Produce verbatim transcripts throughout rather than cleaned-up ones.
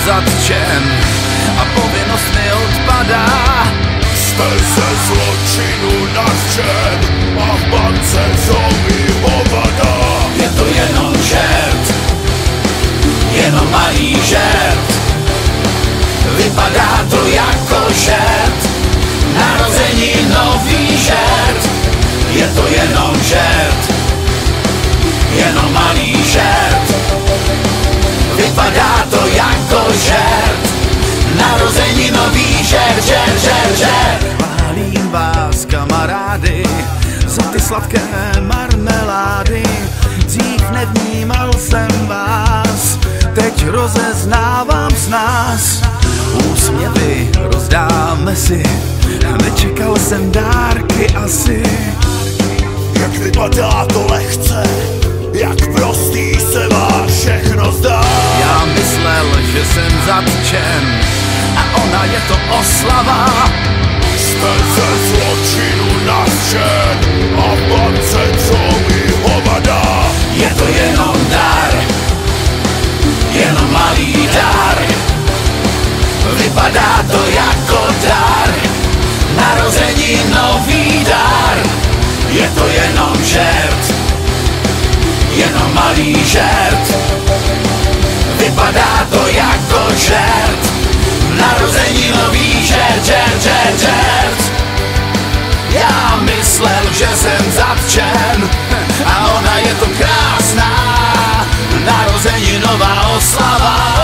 zatčen a povinnost mi odpadá. Jste ze zločinu nařčen a v bance zombie hovada. Je to jenom žert, jenom malý žert. Vypadá to jako žert, narození nový žert. Je to jenom žert, jenom malý žert. Vypadá to jako žert, narození nový žert, žert, žert, žert. Chválím vás, kamarády, za ty sladké marmelády. Dřív nevnímal jsem vás, teď rozeznávám z nás. Úsměvy rozdáme si, nečekal jsem dárky asi. Jak vypadá to lehce, jak prostý se vás všechno zdá. Já myslel, že jsem zatčen a ona je to oslava. Jste ze zločinu nařčen a v bance zombie hovada. Je to jenom dar, jenom malý dar. Vypadá to jako dar, narození nový dar. Je to jenom žert, jenom malý žert. Vypadá to jako žert, narození nový žert, žert, žert, žert. Já myslel, že jsem zatčen a ona je to krásná, narození nová oslava.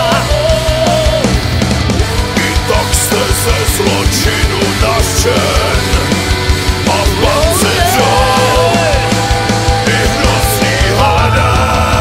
I tak jste ze zločinu nařčen a v bance zombie i hnusný hada.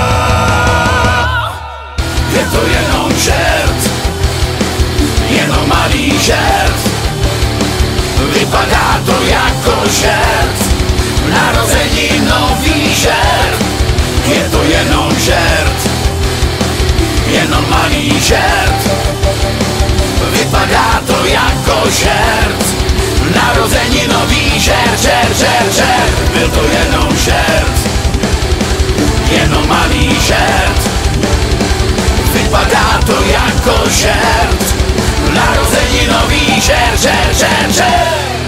Je to jenom žert, jenom malý žert. Vypadá to jako žert, narození nový žert. Je to jenom žert, jenom malý žert. Vypadá to jako žert, narození nový žert, žert, žert, žert. Byl to jenom žert, jenom malý žert. Vypadá to jako žert, narození nový žert, žert, žert, žert.